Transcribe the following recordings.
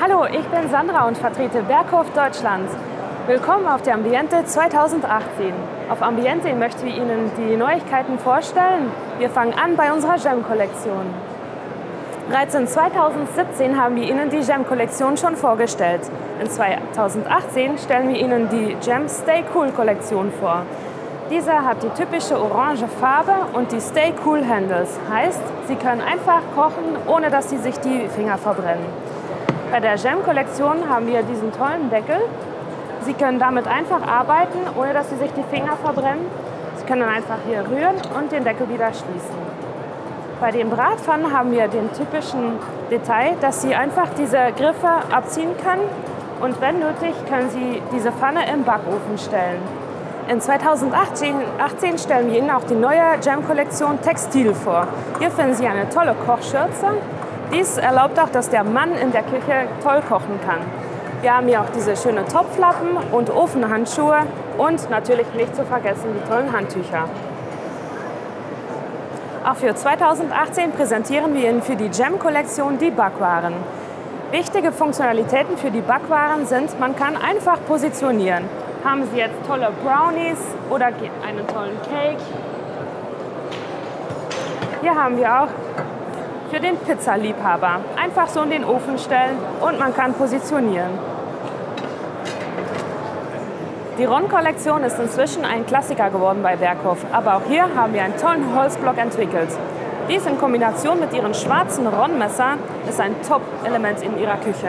Hallo, ich bin Sandra und vertrete Berghof Deutschland. Willkommen auf der Ambiente 2018. Auf Ambiente möchten wir Ihnen die Neuigkeiten vorstellen. Wir fangen an bei unserer Gem-Kollektion. Bereits in 2017 haben wir Ihnen die Gem-Kollektion schon vorgestellt. In 2018 stellen wir Ihnen die Gem Stay Cool Kollektion vor. Diese hat die typische orange Farbe und die Stay Cool Handles. Heißt, Sie können einfach kochen, ohne dass Sie sich die Finger verbrennen. Bei der Gem-Kollektion haben wir diesen tollen Deckel. Sie können damit einfach arbeiten, ohne dass Sie sich die Finger verbrennen. Sie können einfach hier rühren und den Deckel wieder schließen. Bei den Bratpfannen haben wir den typischen Detail, dass Sie einfach diese Griffe abziehen können und wenn nötig, können Sie diese Pfanne im Backofen stellen. In 2018 stellen wir Ihnen auch die neue Gem-Kollektion Textil vor. Hier finden Sie eine tolle Kochschürze. Dies erlaubt auch, dass der Mann in der Küche toll kochen kann. Wir haben hier auch diese schönen Topflappen und Ofenhandschuhe und natürlich nicht zu vergessen die tollen Handtücher. Auch für 2018 präsentieren wir Ihnen für die Gem-Kollektion die Backwaren. Wichtige Funktionalitäten für die Backwaren sind, man kann einfach positionieren. Haben Sie jetzt tolle Brownies oder einen tollen Cake? Hier haben wir auch für den Pizzaliebhaber. Einfach so in den Ofen stellen und man kann positionieren. Die Ron-Kollektion ist inzwischen ein Klassiker geworden bei Berghof, aber auch hier haben wir einen tollen Holzblock entwickelt. Dies in Kombination mit ihren schwarzen Ron-Messer ist ein Top-Element in ihrer Küche.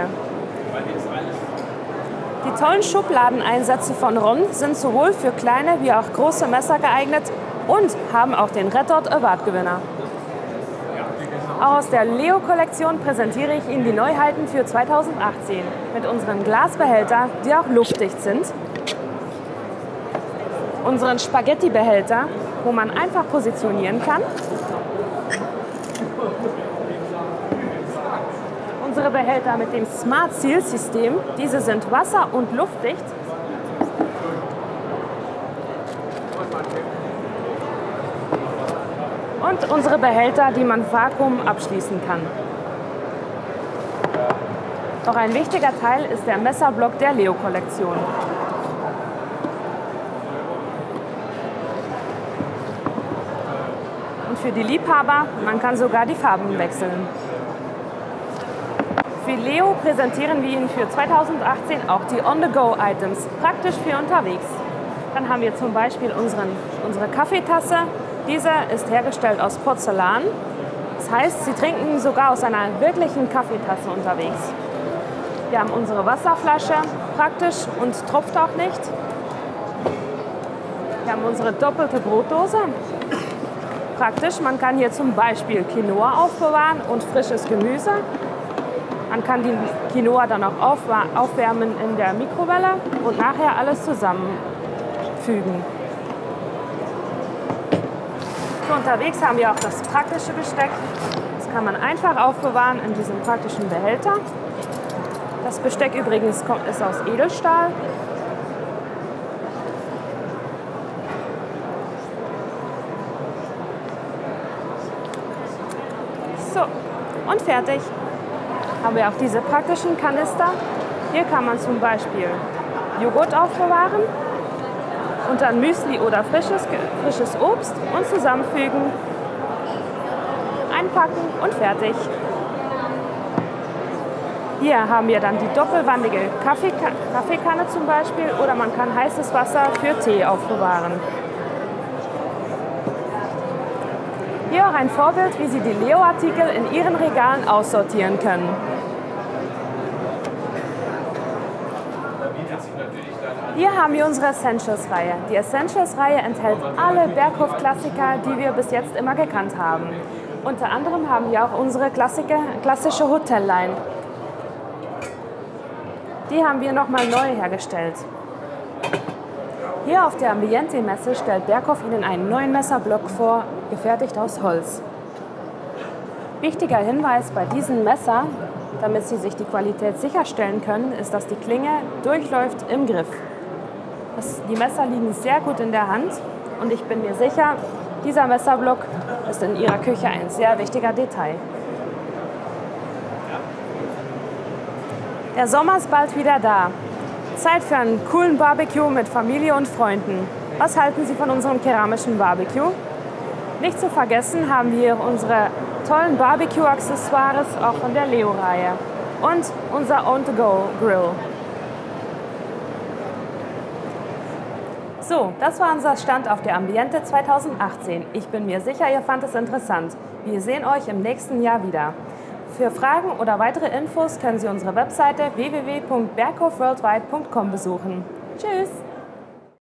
Die tollen Schubladeneinsätze von Ron sind sowohl für kleine wie auch große Messer geeignet und haben auch den Red Dot Award-Gewinner. Auch aus der Leo-Kollektion präsentiere ich Ihnen die Neuheiten für 2018 mit unseren Glasbehältern, die auch luftdicht sind. Unseren Spaghetti-Behälter, wo man einfach positionieren kann. Unsere Behälter mit dem Smart Seal System, diese sind wasser- und luftdicht. Und unsere Behälter, die man Vakuum abschließen kann. Noch ein wichtiger Teil ist der Messerblock der Leo-Kollektion. Und für die Liebhaber, man kann sogar die Farben wechseln. Für Leo präsentieren wir Ihnen für 2018 auch die On-the-Go-Items, praktisch für unterwegs. Dann haben wir zum Beispiel unsere Kaffeetasse. Diese ist hergestellt aus Porzellan. Das heißt, Sie trinken sogar aus einer wirklichen Kaffeetasse unterwegs. Wir haben unsere Wasserflasche, praktisch und tropft auch nicht. Wir haben unsere doppelte Brotdose. Praktisch, man kann hier zum Beispiel Quinoa aufbewahren und frisches Gemüse. Man kann die Quinoa dann auch aufwärmen in der Mikrowelle und nachher alles zusammenfügen. Für unterwegs haben wir auch das praktische Besteck. Das kann man einfach aufbewahren in diesem praktischen Behälter. Das Besteck übrigens ist aus Edelstahl. So, und fertig. Haben wir auch diese praktischen Kanister. Hier kann man zum Beispiel Joghurt aufbewahren und dann Müsli oder frisches Obst und zusammenfügen, einpacken und fertig. Hier haben wir dann die doppelwandige Kaffeekanne zum Beispiel oder man kann heißes Wasser für Tee aufbewahren. Hier auch ein Vorbild, wie Sie die Leo-Artikel in Ihren Regalen aussortieren können. Hier haben wir unsere Essentials-Reihe. Die Essentials-Reihe enthält alle Berghof-Klassiker, die wir bis jetzt immer gekannt haben. Unter anderem haben wir auch unsere klassische Hotelline. Die haben wir nochmal neu hergestellt. Hier auf der Ambiente-Messe stellt Berghof Ihnen einen neuen Messerblock vor, gefertigt aus Holz. Wichtiger Hinweis bei diesem Messer, damit Sie sich die Qualität sicherstellen können, ist, dass die Klinge durchläuft im Griff. Die Messer liegen sehr gut in der Hand und ich bin mir sicher, dieser Messerblock ist in Ihrer Küche ein sehr wichtiger Detail. Der Sommer ist bald wieder da. Zeit für einen coolen Barbecue mit Familie und Freunden. Was halten Sie von unserem keramischen Barbecue? Nicht zu vergessen haben wir unsere tollen Barbecue-Accessoires auch von der Leo-Reihe und unser On-to-Go-Grill. So, das war unser Stand auf der Ambiente 2018. Ich bin mir sicher, ihr fand es interessant. Wir sehen euch im nächsten Jahr wieder. Für Fragen oder weitere Infos können Sie unsere Webseite www.berghofworldwide.com besuchen. Tschüss!